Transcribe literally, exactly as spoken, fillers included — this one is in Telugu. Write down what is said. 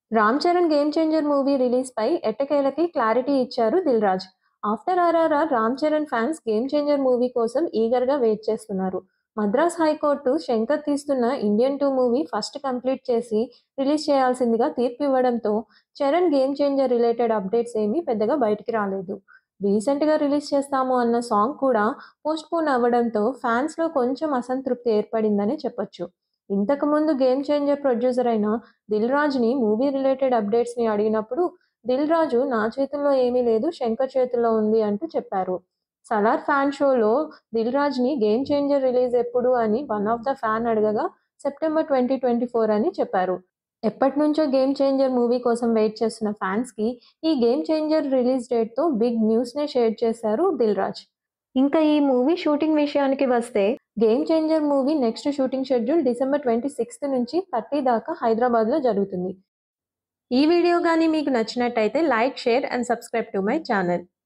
Ram Charan 'game changer' movie రిలీజ్‌పై ఎట్టకేలకి క్లారిటీ ఇచ్చారు Dil Raju. After 'RRR' Ram Charan fans 'game changer' movie కోసం ఈగర్‌గా వెయిట్ చేస్తున్నారు. మద్రాస్ హైకోర్టు శంకర్ తీస్తున్న 'Indian two' movie first complete చేసి రిలీజ్ చేయాల్సిందిగా తీర్పు ఇవ్వడంతో Charan 'game changer' related updates ఏమీ పెద్దగా బయటికి రాలేదు. రీసెంట్‌గా రిలీజ్ చేస్తాము అన్న సాంగ్ కూడా పోస్ట్‌పోన్ అవ్వడంతో ఫ్యాన్స్‌లో కొంచెం అసంతృప్తి ఏర్పడిందనే చెప్పొచ్చు. ఇంతకుముందు 'గేమ్ చేంజర్' ప్రొడ్యూసర్ అయిన దిల్ రాజుని మూవీ రిలేటెడ్ అప్డేట్స్‌ని అడిగినప్పుడు దిల్ రాజు నా చేతుల్లో ఏమీ లేదు, శంకర్ చేతుల్లో ఉంది అంటూ చెప్పారు. 'సలార్' ఫ్యాన్ షోలో దిల్ రాజుని 'గేమ్ చేంజర్' రిలీజ్ ఎప్పుడు అని వన్ ఆఫ్ ద ఫ్యాన్ అడగగా సెప్టెంబర్ ట్వంటీ ట్వంటీ ఫోర్ అని చెప్పారు. ఎప్పటినుంచో 'గేమ్ చేంజర్' మూవీ కోసం వెయిట్ చేస్తున్న ఫ్యాన్స్‌కి ఈ 'గేమ్ చేంజర్' రిలీజ్ డేట్‌తో బిగ్ న్యూస్‌నే షేర్ చేశారు దిల్ రాజు. ఇంకా ఈ మూవీ షూటింగ్ విషయానికి వస్తే 'game changer' movie next shooting schedule December twenty sixth నుంచి థర్టీ దాకా హైదరాబాద్‌లో జరుగుతుంది. ఈ వీడియో గానీ మీకు నచ్చినట్టయితే like, share and subscribe to my channel.